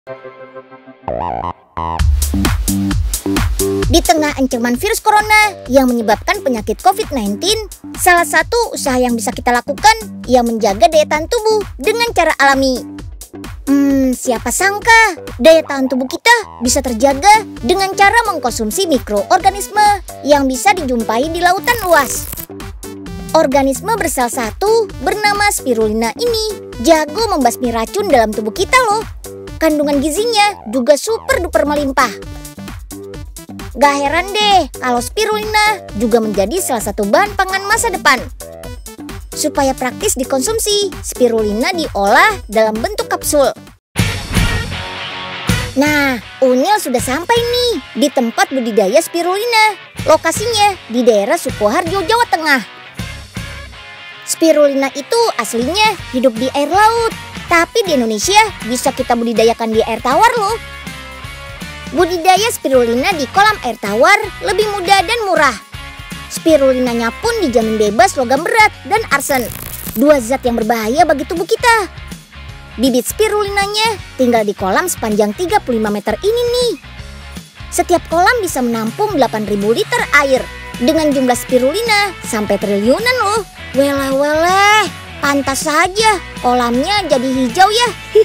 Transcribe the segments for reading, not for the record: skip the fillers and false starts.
Di tengah ancaman virus corona yang menyebabkan penyakit COVID-19, salah satu usaha yang bisa kita lakukan yang menjaga daya tahan tubuh dengan cara alami. Siapa sangka daya tahan tubuh kita bisa terjaga dengan cara mengkonsumsi mikroorganisme yang bisa dijumpai di lautan luas. Organisme bersel satu bernama spirulina ini jago membasmi racun dalam tubuh kita loh. Kandungan gizinya juga super duper melimpah. Gak heran deh kalau spirulina juga menjadi salah satu bahan pangan masa depan. Supaya praktis dikonsumsi, spirulina diolah dalam bentuk kapsul. Nah, Unyil sudah sampai nih di tempat budidaya spirulina. Lokasinya di daerah Sukoharjo, Jawa Tengah. Spirulina itu aslinya hidup di air laut, tapi di Indonesia bisa kita budidayakan di air tawar loh. Budidaya spirulina di kolam air tawar lebih mudah dan murah. Spirulinanya pun dijamin bebas logam berat dan arsen, dua zat yang berbahaya bagi tubuh kita. Bibit spirulinanya tinggal di kolam sepanjang 35 meter ini nih. Setiap kolam bisa menampung 8.000 liter air dengan jumlah spirulina sampai triliunan loh. Weleh, pantas saja kolamnya jadi hijau ya.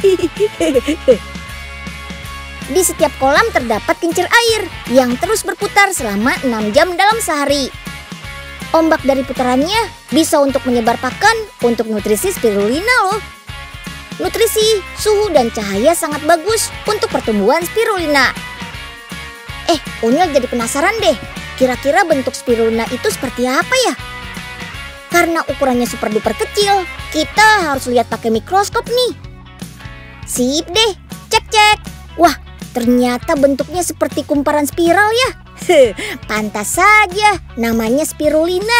Di setiap kolam terdapat kincir air yang terus berputar selama 6 jam dalam sehari. Ombak dari putarannya bisa untuk menyebar pakan untuk nutrisi spirulina loh. Nutrisi, suhu, dan cahaya sangat bagus untuk pertumbuhan spirulina. Unyil jadi penasaran deh, kira-kira bentuk spirulina itu seperti apa ya? Karena ukurannya super duper kecil, kita harus lihat pakai mikroskop nih. Sip deh, cek. Wah, ternyata bentuknya seperti kumparan spiral ya. Pantas saja namanya spirulina.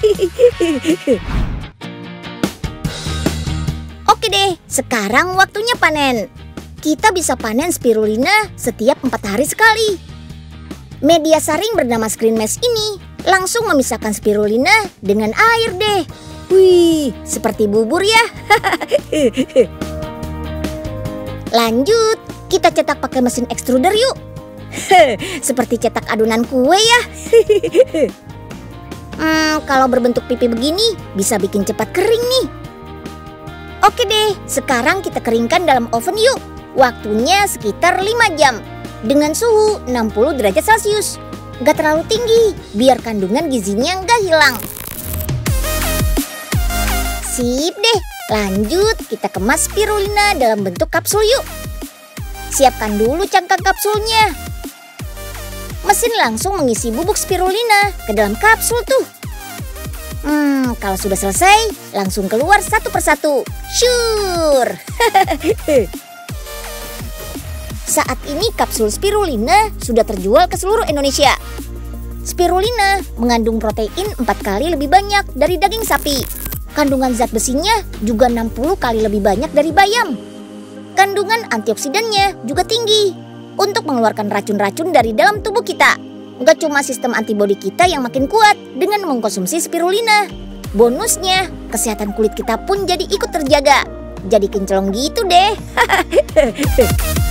Oke deh, sekarang waktunya panen. Kita bisa panen spirulina setiap 4 hari sekali. Media saring bernama screen mesh ini langsung memisahkan spirulina dengan air deh. Wih, seperti bubur ya. Lanjut, kita cetak pakai mesin extruder yuk. Seperti cetak adonan kue ya. Kalau berbentuk pipi begini bisa bikin cepat kering nih. Oke deh, sekarang kita keringkan dalam oven yuk. Waktunya sekitar 5 jam dengan suhu 60 derajat Celcius. Gak terlalu tinggi, biar kandungan gizinya gak hilang. Sip deh, lanjut kita kemas spirulina dalam bentuk kapsul yuk. Siapkan dulu cangkang kapsulnya. Mesin langsung mengisi bubuk spirulina ke dalam kapsul tuh. Kalau sudah selesai, langsung keluar satu persatu. Syur. Saat ini kapsul spirulina sudah terjual ke seluruh Indonesia. Spirulina mengandung protein 4 kali lebih banyak dari daging sapi. Kandungan zat besinya juga 60 kali lebih banyak dari bayam. Kandungan antioksidannya juga tinggi untuk mengeluarkan racun-racun dari dalam tubuh kita. Gak cuma sistem antibodi kita yang makin kuat dengan mengkonsumsi spirulina. Bonusnya, kesehatan kulit kita pun jadi ikut terjaga. Jadi kinclong gitu deh.